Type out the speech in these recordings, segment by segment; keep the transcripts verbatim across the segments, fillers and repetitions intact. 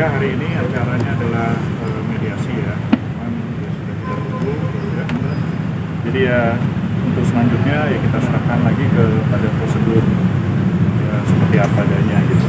Ya, hari ini acaranya adalah uh, mediasi ya. Cuman ya sudah kita tunggu ya. Jadi ya untuk selanjutnya ya kita serahkan lagi ke pada prosedur ya, seperti apa adanya gitu.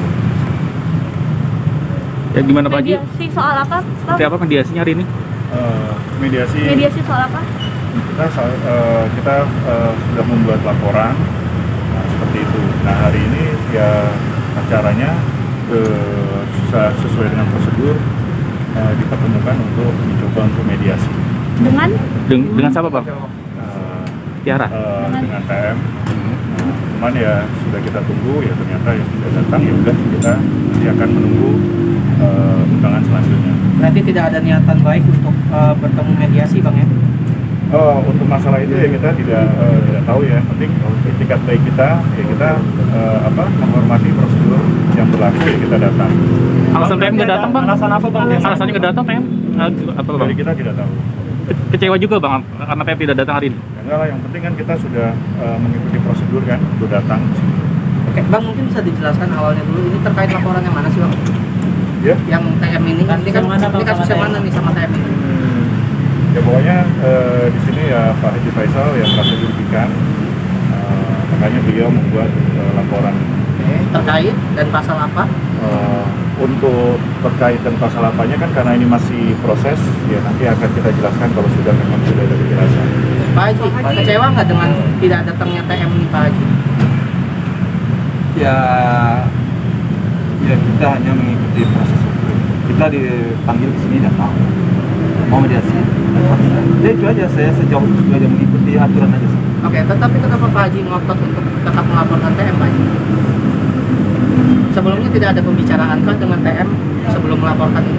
Ya gimana Pak Haji? Mediasi soal apa? Seperti apa mediasinya hari ini? Uh, mediasi. Mediasi soal apa? Kita uh, kita uh, sudah membuat laporan nah, seperti itu. Nah hari ini ya acaranya uh, sesuai dengan prosedur uh, dipertemukan untuk mencoba untuk mediasi. Dengan? Den dengan siapa Bang? Uh, Tiara. Uh, dengan T M. Nah, cuman ya sudah kita tunggu ya ternyata ya sudah datang ya udah kita nanti akan menunggu uh, undangan selanjutnya. Berarti tidak ada niatan baik untuk uh, bertemu mediasi Bang ya? Oh, untuk masalah itu ya kita tidak uh, tidak tahu ya. Penting etikat baik kita ya kita uh, apa menghormati prosedur yang berlaku ya kita datang. Alasan T M nggak datang Bang? Alasan apa Bang? Alasannya nggak datang T M? Apa Bang? Dari kita tidak tahu. Kecewa juga Bang karena T M tidak datang hari ini? Ya, enggak lah, yang penting kan kita sudah uh, mengikuti prosedur kan untuk datang ke sini. Oke, Bang mungkin bisa dijelaskan awalnya dulu ini terkait laporan yang mana sih Bang? Ya. Yang T M ini, ini kan ini kasus yang mana nih sama T M ini? Ya pokoknya uh, di sini ya Pak Haji Faisal yang merasa dirugikan, uh, makanya beliau membuat uh, laporan. Oke, terkait dan pasal apa? Uh, untuk terkait dan pasal apanya kan karena ini masih proses, ya nanti akan kita jelaskan kalau sudah memang sudah ada kejelasan. Pak Haji, kecewa nggak dengan tidak datangnya T M ini Pak Haji? Ya, ya kita hanya mengikuti proses hukum. Kita dipanggil ke sini datang, mau mediasi. Ya itu aja, saya sejauh itu aja mengikuti aturan aja. Oke, tetapi kenapa Pak Haji ngotot untuk tetap melaporkan T M Pak Haji? Sebelumnya tidak ada pembicaraan kah dengan T M sebelum melaporkan ini?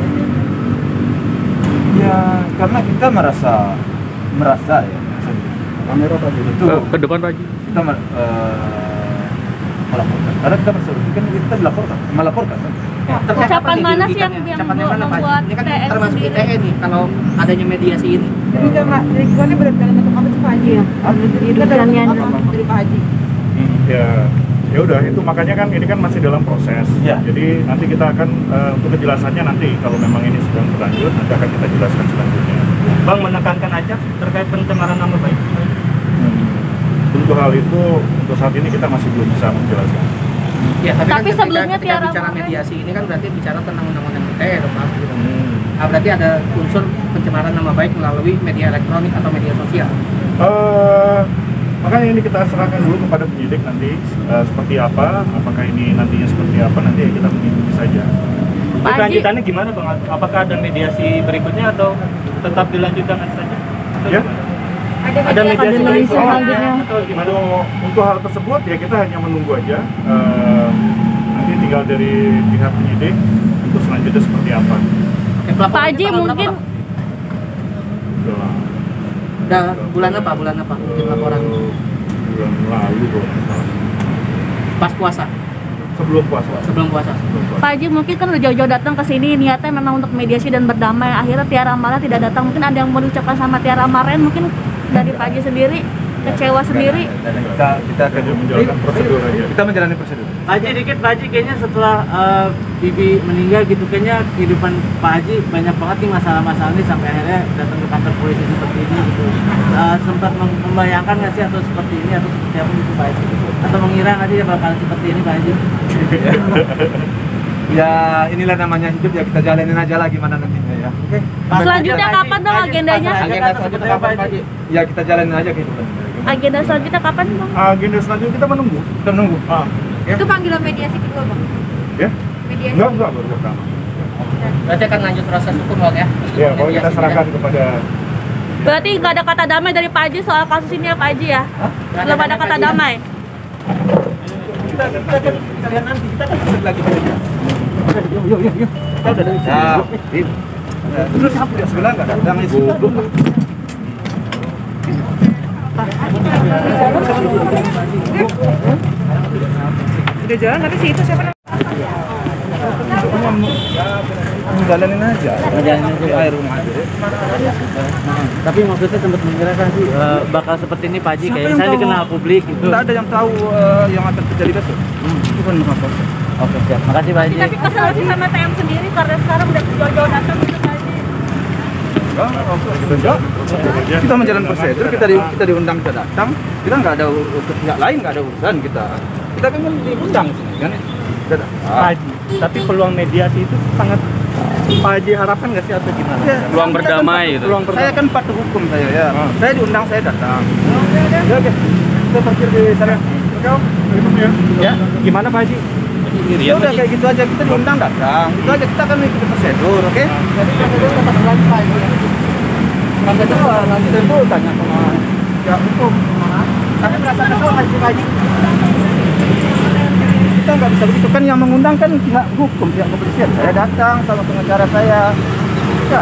Ya, karena kita merasa merasa ya. Kamera Pak Haji itu Ke, ke depan Pak Haji. kita uh, melaporkan. Karena kita merasa kan kita dilaporkan, melaporkan kan. Ya, ucapan mana sih yang, yang ucapan yang mana, Pak? membuat Ini kan T M termasuk I T E nih kalau adanya mediasi ini. Jadi karena dari gimana berarti dalam bentuk apa sih Pak Haji ya? Itu dalam bentuk apa dari Pak Haji? Ya, ya udah itu makanya kan ini kan masih dalam proses. Ya. Jadi nanti kita akan uh, untuk kejelasannya nanti kalau memang ini sedang berlanjut nanti akan kita jelaskan selanjutnya. Bang menekankan aja terkait pencemaran nama baik. Hmm. Untuk hal itu untuk saat ini kita masih belum bisa menjelaskan. Ya, tapi, Tapi kan ketika, sebelumnya ketika Tiara bicara Maren- mediasi ini kan berarti bicara tentang undang-undang I T E dong Pak. Gitu. Hmm. Nah, berarti ada unsur pencemaran nama baik melalui media elektronik atau media sosial. Uh, makanya ini kita serahkan dulu kepada penyidik nanti uh, seperti apa, apakah ini nantinya seperti apa nanti ya kita mengikuti saja. Pak Haji, Lanjutannya gimana Bang? Apakah ada mediasi berikutnya atau tetap dilanjutkan saja? Ya. ada mediasi selanjutnya. Atau gimana? Untuk hal tersebut ya kita hanya menunggu aja. Uh, nanti tinggal dari pihak penyidik untuk selanjutnya seperti apa. Oke, Pak Haji mungkin Udah, udah bulan apa? Bulan apa? Mungkin laporan bulan lalu kalau nggak salah. pas puasa, Sebelum puasa. sebelum puasa. Sebelum puasa. Pak Haji mungkin kan udah jauh-jauh datang ke sini niatnya memang untuk mediasi dan berdamai. Akhirnya Tiara Maren tidak datang. Mungkin ada yang mau diucapkan sama Tiara Maren mungkin dari Pak Haji sendiri, kecewa sendiri. Kita kita akan Hanya menjalankan prosedur aja. kita menjalani prosedur. Pak Haji dikit, Pak Haji kayaknya setelah uh, Bibi meninggal gitu kayaknya kehidupan Pak Haji banyak banget nih masalah-masalah ini sampai akhirnya datang ke kantor polisi seperti ini gitu. Uh, sempat mem- membayangkan nggak sih atau seperti ini atau seperti apa gitu Pak Haji? Atau mengira nggak sih bakal seperti ini Pak Haji? Ya inilah namanya hidup ya, kita jalanin aja lah gimana nantinya ya. Oke. Selanjutnya kapan dong agendanya? Agenda selanjutnya kapan Pak Haji? Ya kita jalanin aja kehidupan. Agenda selanjutnya kapan bang? Agenda selanjutnya kita menunggu. Kita menunggu. Ah, Itu panggilan mediasi kedua Bang? ya? Mediasi? Enggak, enggak baru pertama. Berarti akan lanjut proses hukum Bang ya? Ya, kalau kita serahkan kepada Berarti nggak ada kata damai dari Pak Haji soal kasus ini ya Pak Haji ya? Belum ada kata damai. Kita kita kita kita lihat nanti kita kan bisa lagi kerja. Yuk yuk yuk yuk. Kita udah ada. Ya. Terus apa ya sebelah enggak ada yang isi. Udah jalan tapi si itu siapa namanya? Jalanin aja. Jalanin aja, Pak. Air rumah aja. Tapi maksudnya sempat mengira kan sih uh, bakal seperti ini Pak Haji Siapa kayak yang saya tahu? dikenal publik gitu. Tidak ada yang tahu uh, yang akan terjadi besok. Hmm. Itu kan apa? Oke, siap. Makasih Pak Haji. Tapi kesel sih sama T M sendiri karena sekarang udah jauh-jauh datang gitu Pak Haji. Enggak, kita menjalan prosedur, kita di, kita diundang kita datang, kita nggak ada ur- ke pihak lain, nggak ada urusan kita. Kita kan diundang sini kan, kita datang. Pak Haji, tapi peluang mediasi itu sangat Pak Haji harapkan nggak sih atau gimana? Ya, Peluang saya berdamai kan- gitu. Peluang Saya berdamai. kan patuh hukum saya ya. Ah. Saya diundang saya datang. Ya, oke. Kita parkir di sana. Oke, Om. ya. Ya, gimana Pak Haji? Ya udah kayak gitu aja, kita diundang datang. Itu aja, kita kan mengikuti prosedur, oke? Jadi prosedur tetap berlanjut Pak. Nanti coba nanti tempo tanya sama ya hukum. Tapi merasa kesal Pak Haji. Kita nggak bisa begitu kan, yang mengundang kan pihak hukum, pihak kepolisian. Saya datang sama pengacara saya. Ya,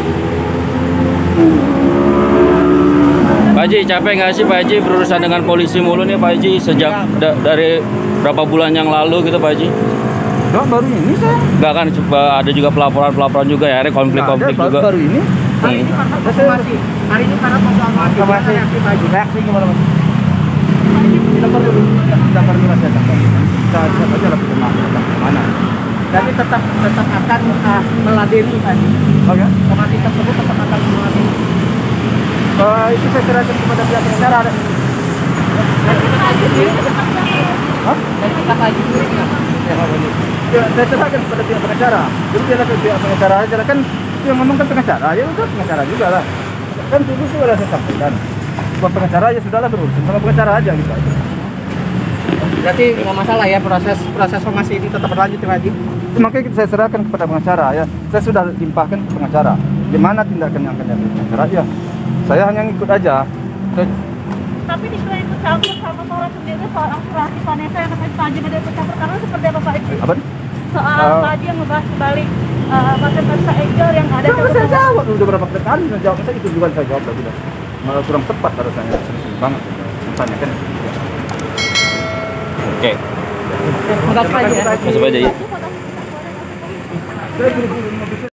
Pak Haji, capek nggak sih Pak Haji berurusan dengan polisi mulu nih Pak Haji sejak da- dari berapa bulan yang lalu gitu Pak Haji? Dok, baru ini saya. Nggak kan coba ada juga pelaporan-pelaporan juga ya, ada konflik-konflik Nggak ada, juga. baru, baru ini. Hari ini karena konfirmasi. Hari ini karena konfirmasi. Gimana reaksi Pak Haji? Reaksi gimana Mas? Kita perlu kita perlu masih datang. Kita bisa saja lah kita datang ke mana. Jadi tetap tetap akan uh, meladeni Pak Haji. Oh ya? Komisi tersebut tetap akan meladeni. Eh, itu saya serahkan kepada pihak pengacara. Dari Pak Haji sendiri tetap jalan. Hah? Dan kita Pak Haji sendiri nggak? Ya, Pak Haji. Ya, saya serahkan kepada pihak pengacara. Jadi dia ke pihak pengacara aja lah kan. Itu yang ngomong kan pengacara. Ya udah pengacara juga lah. Kan dulu sudah saya sampaikan. Buat pengacara ya sudahlah berurusan sama pengacara aja gitu aja. Berarti nggak masalah ya proses proses somasi ini tetap berlanjut ya Pak Haji. Makanya kita saya serahkan kepada pengacara ya. Saya sudah limpahkan ke pengacara. Gimana tindakan yang akan diambil pengacara ya. Saya hanya ngikut aja. Saya, Tapi disuruh ikut campur sama Sora sendiri soal aspirasi Vanessa yang katanya Pak Haji nggak ikut campur karena seperti apa Pak Haji? apa nih? Soal Uh, Pak Haji yang ngebahas kembali uh, Vanessa Angel yang ada Kan saya di jawab udah berapa kali saya jawab, saya itu juga saya jawab lagi dah. Malah kurang tepat rasanya, serius banget. Tanya kan. Oke, Makasih Pak Haji ya. masuk aja ya. Terima kasih. Saya buru-buru mau